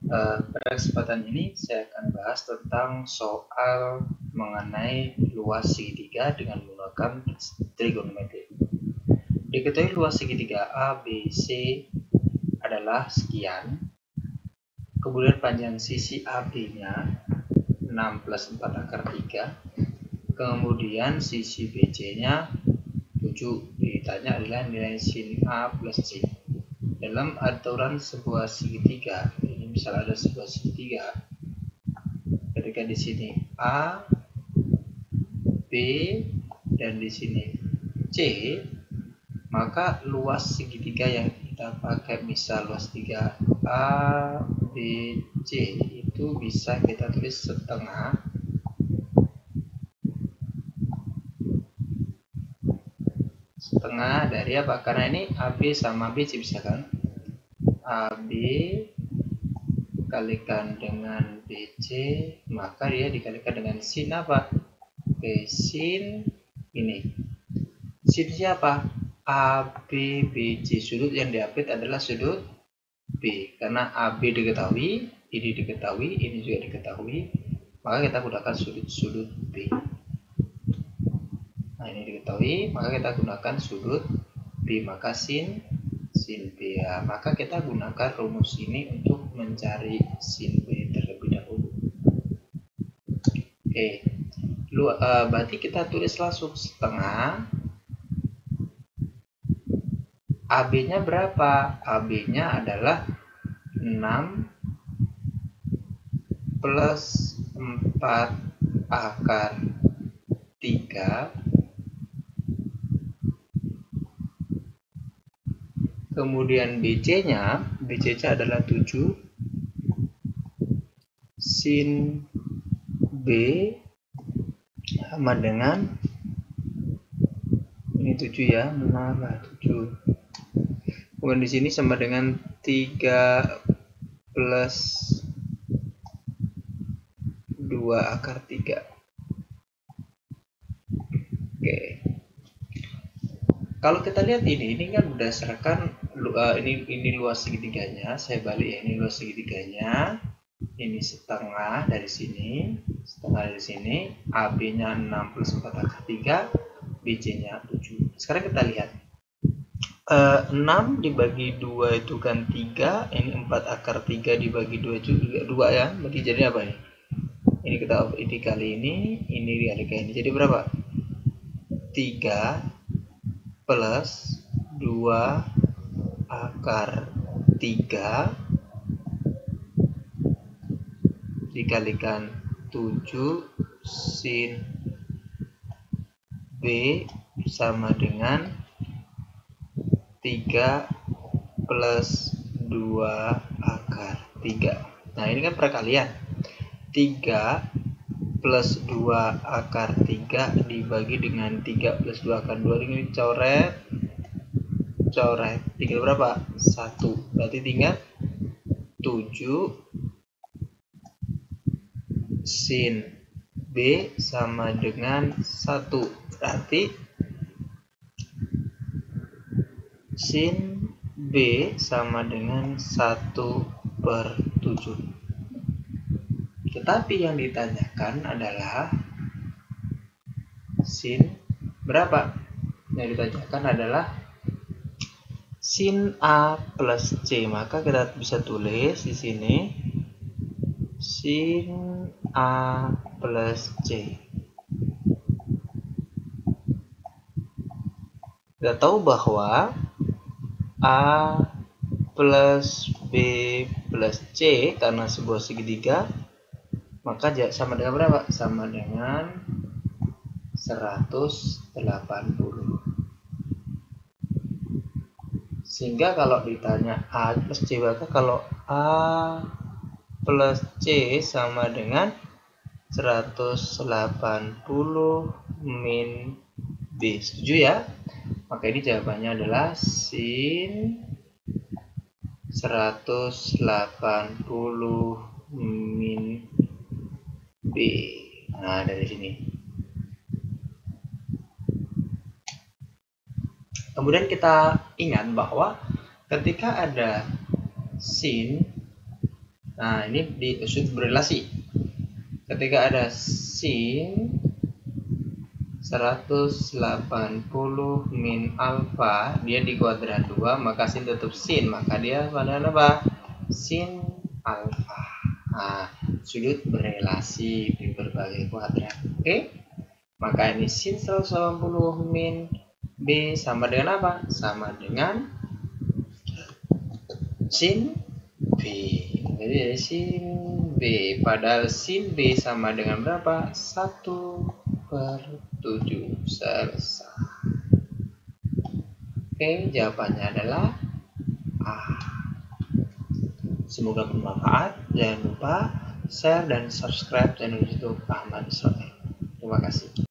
Pada kesempatan ini saya akan bahas tentang soal mengenai luas segitiga dengan menggunakan trigonometri. Diketahui luas segitiga ABC adalah sekian, kemudian panjang sisi AB-nya 6 plus 4 akar 3, kemudian sisi BC-nya 7. Ditanya adalah nilai sin A plus C. Dalam aturan sebuah segitiga, ini misal ada sebuah segitiga, ketika di sini A, B, dan di sini C, maka luas segitiga yang kita pakai misal luas 3A, B, C itu bisa kita tulis setengah dari apa? Karena ini AB sama BC bisa kan? AB kalikan dengan BC, maka dia dikalikan dengan sin apa? Oke, sin ini. Sin siapa? AB, BC. Sudut yang diapit adalah sudut B. Karena AB diketahui, ini diketahui, ini juga diketahui, maka kita gunakan sudut B. Nah, ini diketahui, maka kita gunakan sudut B. Maka sin B. Ya, maka kita gunakan rumus ini untuk mencari sin B terlebih dahulu. Oke, berarti kita tulis langsung setengah. AB-nya berapa? AB-nya adalah 6 plus 4 akar 3, kemudian BC-nya adalah 7, sin B sama dengan ini 7 ya, benar 7. Kemudian di sini sama dengan 3 plus 2 akar 3. Oke. Kalau kita lihat ini kan berdasarkan ini luas segitiganya, saya balik ya, ini luas segitiganya. Ini setengah dari sini, AB-nya 6 plus 4 akar 3, BC-nya 7. Sekarang kita lihat. 6 dibagi 2 itu kan 3, ini 4 akar 3 dibagi 2 juga 2 ya, berarti jadi apa nih? Ini kita kali ini dikalikan ini, jadi berapa? 3 plus 2 akar 3 dikalikan 7 sin B sama dengan 3 plus 2 akar 3. Nah, ini kan perkalian. 3 plus 2 akar 3 dibagi dengan 3 plus 2 akar 2, ini coret, tinggal berapa? 1, berarti tinggal 7 sin B sama dengan 1, berarti sin B sama dengan 1/7. Tetapi yang ditanyakan adalah sin berapa? Yang ditanyakan adalah sin A plus C. Maka kita bisa tulis di sini sin A plus C. Kita tahu bahwa A plus B plus C karena sebuah segitiga, maka sama dengan berapa? Sama dengan 180. Sehingga kalau ditanya A plus C, maka kalau A plus C sama dengan 180 min B. Setuju ya? Maka ini jawabannya adalah sin 180 min B. Nah, dari sini. Kemudian kita ingat bahwa ketika ada sin Nah, ini di sudut berelasi. Ketika ada sin 180 min alfa, dia di kuadran 2, maka sin tetap sin, maka dia pada apa? Sin alfa. Nah, sudut berelasi di berbagai kuadran. Oke? Maka ini sin 180 min B sama dengan apa? Sama dengan sin B. Jadi sin B. Padahal sin B sama dengan berapa? 1/7. Selesai. Oke, jawabannya adalah A. Semoga bermanfaat. Jangan lupa share dan subscribe channel YouTube Ahmad Israel. Terima kasih.